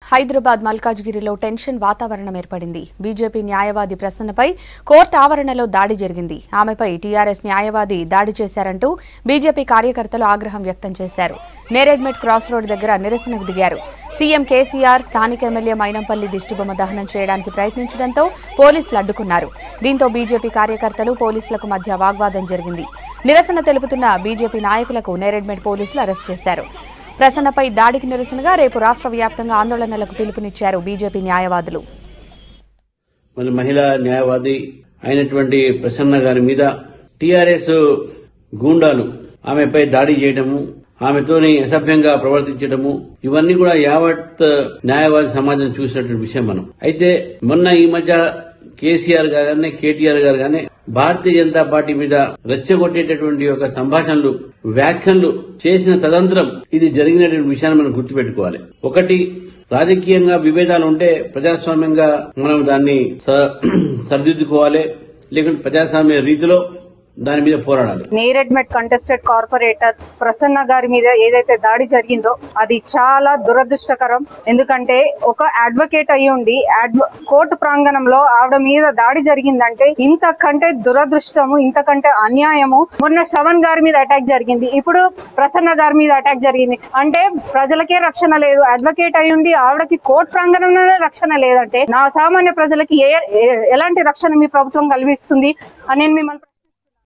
హైదరాబాద్ మల్కాజ్గిరిలో టెన్షన్ వాతావరణం ఏర్పడింది. బీజేపీ న్యాయవాది ప్రసన్నపై కోర్టు ఆవరణలో దాడి జరిగింది. ఆమెపై టీఆర్ఎస్ న్యాయవాది దాడి చేశారంటూ బీజేపీ కార్యకర్తలు ఆగ్రహం వ్యక్తం చేశారు. నేరెడ్మెట్ క్రాస్ రోడ్ దగ్గర నిరసనకు దిగారు. సీఎం కేసీఆర్ స్థానిక ఎమ్మెల్యే మైనంపల్లి దిష్టిబొమ్మ దహనం చేయడానికి ప్రయత్నించడంతో పోలీసులు అడ్డుకున్నారు. దీంతో బీజేపీ కార్యకర్తలు పోలీసులకు మధ్య వాగ్వాదం జరిగింది. నిరసన తెలుపుతున్న బీజేపీ నాయకులకు నేరెడ్మెట్ పోలీసులు అరెస్ట్ చేశారు. ప్రసన్నపై దాడికి నిరసనగా రేపు రాష్ట్ర వ్యాప్తంగా ఆందోళనలకు పిలుపునిచ్చారు బీజేపీ న్యాయవాదులు. మహిళా న్యాయవాది అయినటువంటి ప్రసన్న గారి మీద టీఆర్ఎస్ గూండాలు ఆమెపై దాడి చేయడము, ఆమెతోని అసభ్యంగా ప్రవర్తించడము, ఇవన్నీ కూడా యావత్ న్యాయవాది సమాజం చూసినటువంటి విషయం. మనం అయితే మొన్న ఈ మధ్య కేసీఆర్ గారు కేటీఆర్ గారు గానే భారతీయ జనతా పార్టీ మీద రెచ్చగొట్టేటటువంటి ఒక సంభాషణలు, వ్యాఖ్యలు చేసిన తదంతరం ఇది జరిగినటువంటి విషయాన్ని మనం గుర్తుపెట్టుకోవాలి. ఒకటి, రాజకీయంగా విభేదాలు ఉంటే ప్రజాస్వామ్యంగా మనం దాన్ని సరిదిద్దుకోవాలి, లేకుంటే ప్రజాస్వామ్య రీతిలో దాని మీద పోరాడాలి. నేరెడ్మెట్ కంటెస్టెడ్ కార్పొరేటర్ ప్రసన్న గారి మీద ఏదైతే దాడి జరిగిందో అది చాలా దురదృష్టకరం. ఎందుకంటే ఒక అడ్వకేట్ అయి ఉండి కోర్టు ప్రాంగణంలో ఆవిడ మీద దాడి జరిగిందంటే ఇంతకంటే దురదృష్టము, ఇంతకంటే అన్యాయము. మొన్న శ్రవణ్ గారి మీద అటాక్ జరిగింది, ఇప్పుడు ప్రసన్న గారి మీద అటాక్ జరిగింది. అంటే ప్రజలకే రక్షణ లేదు. అడ్వకేట్ అయి ఉండి ఆవిడకి కోర్టు ప్రాంగణంలోనే రక్షణ లేదంటే నా సామాన్య ప్రజలకి ఎలాంటి రక్షణ మీ ప్రభుత్వం కల్పిస్తుంది అని నేను మిమ్మల్ని